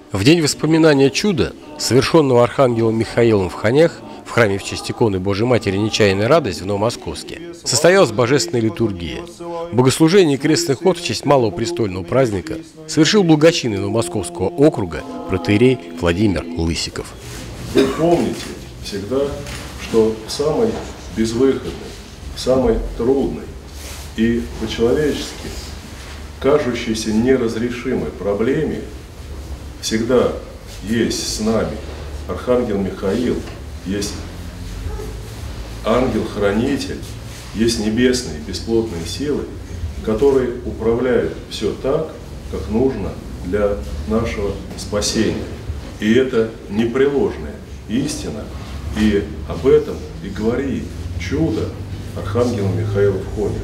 В день воспоминания чуда, совершенного архангелом Михаилом в Хонях, в храме в честь иконы Божьей Матери «Нечаянная радость» в Новомосковске, состоялась божественная литургия. Богослужение и крестный ход в честь малого престольного праздника совершил благочинный Новомосковского округа протоиерей Владимир Лысиков. Вы помните всегда, что в самой безвыходной, в самой трудной и по-человечески кажущейся неразрешимой проблеме всегда есть с нами Архангел Михаил, есть ангел-хранитель, есть небесные бесплотные силы, которые управляют все так, как нужно для нашего спасения. И это непреложная истина, и об этом и говорит чудо Архангела Михаила в Хонях.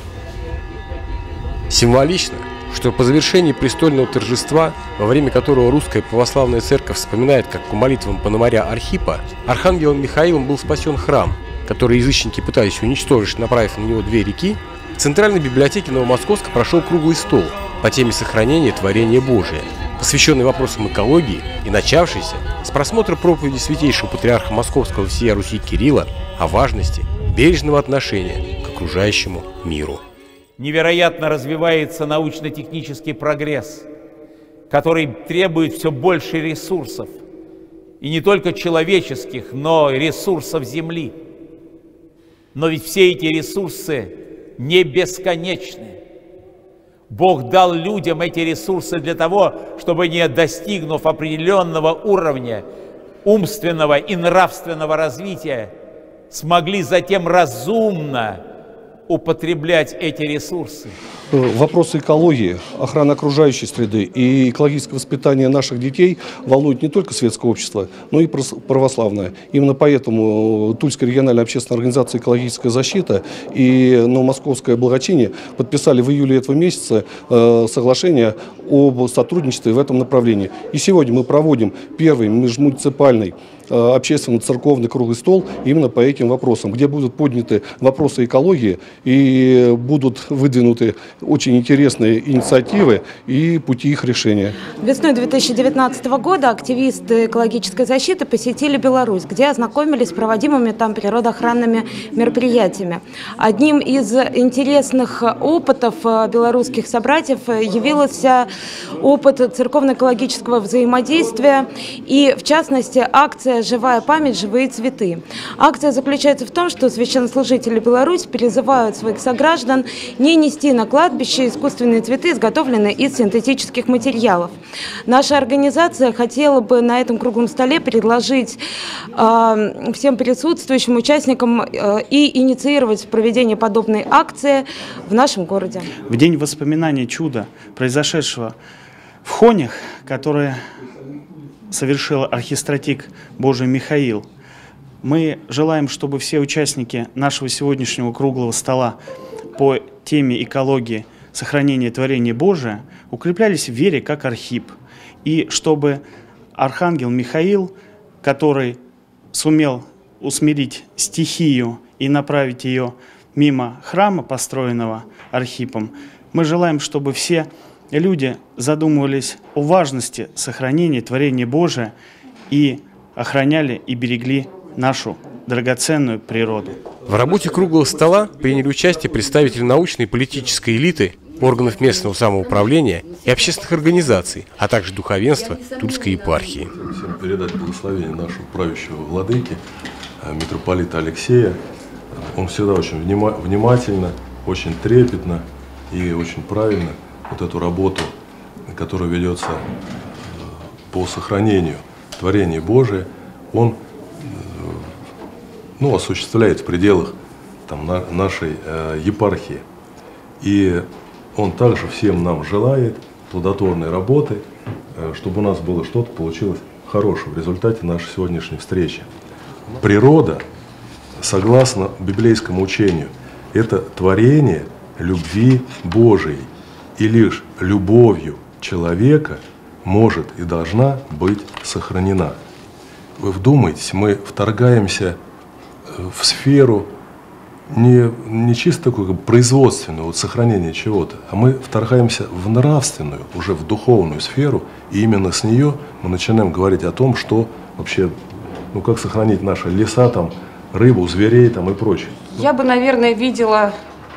Символично, что по завершении престольного торжества, во время которого русская православная церковь вспоминает, как по молитвам Пономаря Архипа, Архангелом Михаилом был спасен храм, который язычники пытались уничтожить, направив на него 2 реки, в Центральной библиотеке Новомосковска прошел круглый стол по теме сохранения творения Божия, посвященный вопросам экологии и начавшийся с просмотра проповеди святейшего патриарха Московского всея Руси Кирилла о важности бережного отношения к окружающему миру. Невероятно развивается научно-технический прогресс, который требует все больше ресурсов. И не только человеческих, но и ресурсов Земли. Но ведь все эти ресурсы не бесконечны. Бог дал людям эти ресурсы для того, чтобы они, достигнув определенного уровня умственного и нравственного развития, смогли затем разумно употреблять эти ресурсы. Вопросы экологии, охраны окружающей среды и экологического воспитания наших детей волнуют не только светское общество, но и православное. Именно поэтому Тульская региональная общественная организация «Экологическая защита» и Новомосковское благочиние подписали в июле этого месяца соглашение об сотрудничестве в этом направлении. И сегодня мы проводим первый межмуниципальный общественно-церковный круглый стол именно по этим вопросам, где будут подняты вопросы экологии и будут выдвинуты очень интересные инициативы и пути их решения. Весной 2019 года активисты экологической защиты посетили Беларусь, где ознакомились с проводимыми там природоохранными мероприятиями. Одним из интересных опытов белорусских собратьев явился опыт церковно-экологического взаимодействия и, в частности, акция «Живая память. Живые цветы». Акция заключается в том, что священнослужители Беларуси призывают своих сограждан не нести на кладбище искусственные цветы, изготовленные из синтетических материалов. Наша организация хотела бы на этом круглом столе предложить всем присутствующим участникам и инициировать проведение подобной акции в нашем городе. В день воспоминания чуда, произошедшего в Хонях, которое совершил архистратик Божий Михаил, мы желаем, чтобы все участники нашего сегодняшнего круглого стола по теме экологии, сохранения творения Божия укреплялись в вере, как Архип. И чтобы Архангел Михаил, который сумел усмирить стихию и направить ее мимо храма, построенного Архипом, мы желаем, чтобы все люди задумывались о важности сохранения творения Божия и охраняли и берегли нашу драгоценную природу. В работе круглого стола приняли участие представители научной и политической элиты, органов местного самоуправления и общественных организаций, а также духовенства Тульской епархии. Всем передать благословение нашего правящего владыки, митрополита Алексея. Он всегда очень внимательно, очень трепетно и очень правильно вот эту работу, которая ведется по сохранению творения Божия, он осуществляет в пределах нашей епархии. И он также всем нам желает плодотворной работы, чтобы у нас было что-то получилось хорошее в результате нашей сегодняшней встречи. Природа, согласно библейскому учению, это творение любви Божией. И лишь любовью человека может и должна быть не чисто такое как производственное вот сохранение чего-то, а мы вторгаемся в нравственную, уже в духовную сферу, и именно с нее мы начинаем говорить о том, что вообще, ну как сохранить наши леса, там, рыбу, зверей там, и прочее. Я бы, наверное, видела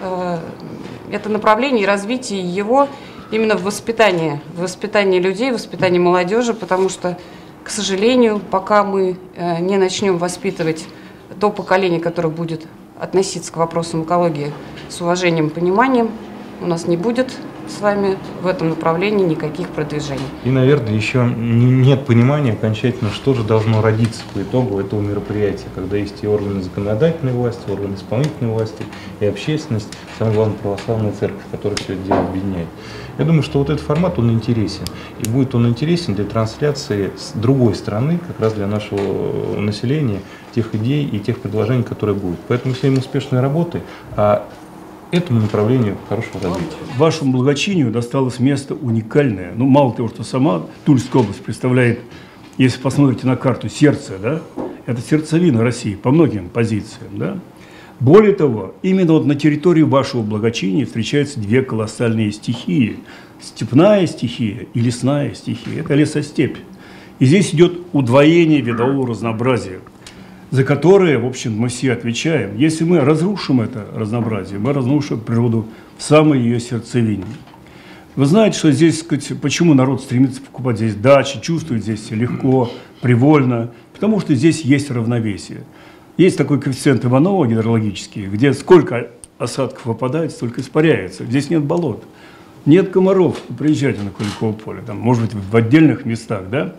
это направление и развитие его именно в воспитании людей, в воспитании молодежи, потому что, к сожалению, пока мы не начнем воспитывать то поколение, которое будет относиться к вопросам экологии с уважением и пониманием, у нас не будет с вами в этом направлении никаких продвижений. И, наверное, еще нет понимания окончательно, что же должно родиться по итогу этого мероприятия, когда есть и органы законодательной власти, органы исполнительной власти, и общественность, самое главное, православная церковь, которая все это дело объединяет. Я думаю, что вот этот формат, он интересен. И будет он интересен для трансляции с другой стороны, как раз для нашего населения, тех идей и тех предложений, которые будут. Поэтому всем успешной работы, а этому направлению хорошего развития. Вашему благочинию досталось место уникальное. Ну, мало того, что сама Тульская область представляет, если посмотрите на карту, сердце, да, это сердцевина России по многим позициям, да. Более того, именно вот на территории вашего благочиния встречаются две колоссальные стихии. Степная стихия и лесная стихия. Это лесостепь. И здесь идет удвоение видового разнообразия, за которое, в общем, мы все отвечаем. Если мы разрушим это разнообразие, мы разрушим природу в самой ее сердцевине. Вы знаете, что здесь, сказать, почему народ стремится покупать здесь дачи, чувствует здесь легко, привольно? Потому что здесь есть равновесие. Есть такой коэффициент Иванова гидрологический, где сколько осадков выпадает, столько испаряется. Здесь нет болот, нет комаров. Приезжайте на Куликово поле, там, может быть, в отдельных местах, да?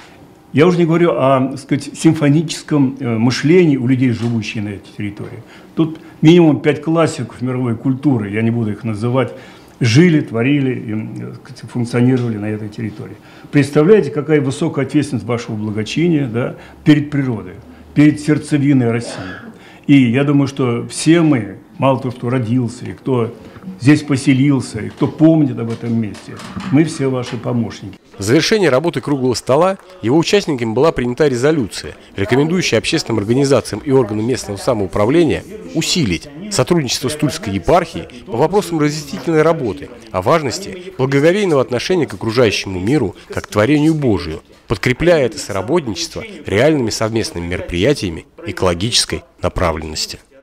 Я уже не говорю о, так сказать, симфоническом мышлении у людей, живущих на этой территории. Тут минимум 5 классиков мировой культуры, я не буду их называть, жили, творили и, так сказать, функционировали на этой территории. Представляете, какая высокая ответственность вашего благочиния, да, перед природой, перед сердцевиной России. И я думаю, что все мы, мало того, кто родился, и кто здесь поселился, и кто помнит об этом месте, мы все ваши помощники. В завершение работы круглого стола его участниками была принята резолюция, рекомендующая общественным организациям и органам местного самоуправления усилить сотрудничество с Тульской епархией по вопросам разъяснительной работы о важности благоговейного отношения к окружающему миру как к творению Божию, подкрепляя это соработничество реальными совместными мероприятиями экологической направленности.